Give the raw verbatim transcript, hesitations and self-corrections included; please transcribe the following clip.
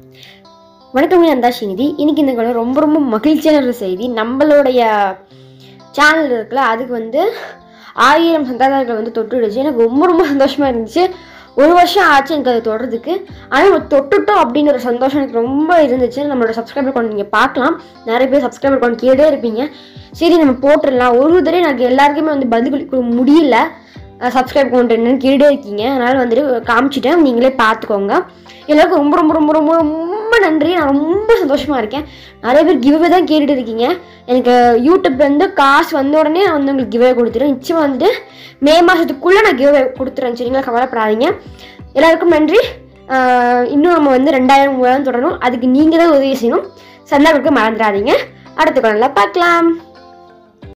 வணக்கம் அந்தாஷினிதி. இன்னைக்கு இந்த காலம் ரொம்ப ரொம்ப மகிழ்ச்சியான ஒரு செய்தி. நம்மளுடைய சேனல் இருக்குல்ல, அதுக்கு வந்து ஆயிரம் சந்தாதாரர்கள் வந்து தொட்டுடுச்சு. எனக்கு ரொம்ப ரொம்ப சந்தோஷமாக இருந்துச்சு. ஒரு வருஷம் ஆச்சு எனக்கு அது தொடர்றதுக்கு. ஆனால் தொட்டுட்டோம் அப்படிங்கிற ஒரு சந்தோஷம் எனக்கு ரொம்ப இருந்துச்சு. நம்மளோட சப்ஸ்கிரைபர் அக்கௌண்ட் நீங்கள் பார்க்கலாம், நிறைய பேர் சப்ஸ்கிரைபர் அக்கௌண்ட் கேட்டே இருப்பீங்க. சரி நம்ம போட்டுடலாம். ஒரு தடவை எனக்கு எல்லாருக்குமே வந்து பதில் கொடுக்க முடியல. சப்ஸ்கிரைப் அக்கௌண்ட் என்னன்னு கேட்டே இருக்கீங்க, அதனால் வந்துட்டு காமிச்சிட்டேன், நீங்களே பார்த்துக்கோங்க. எல்லாருக்கும் ரொம்ப ரொம்ப ரொம்ப ரொம்ப ரொம்ப நன்றி. நான் ரொம்ப சந்தோஷமாக இருக்கேன். நிறைய பேர் கிவ்வே தான் கேட்டுட்டு இருக்கீங்க. எனக்கு யூடியூப்லேருந்து காசு வந்த உடனே நான் வந்து உங்களுக்கு கிவ்வே கொடுத்துருவேன். நிச்சயமாக வந்துட்டு மே மாதத்துக்குள்ளே நான் கிவ்வே கொடுத்துறேன், சரிங்களா? கவலைப்படாதீங்க. எல்லாருக்கும் நன்றி. இன்னும் நம்ம வந்து ரெண்டாயிரம் மூவாயிரம் தொடரணும். அதுக்கு நீங்கள் தான் உதவி செய்யணும். சந்தா கொடுக்க மறந்துடாதீங்க. அடுத்த காலையில் பார்க்கலாம்.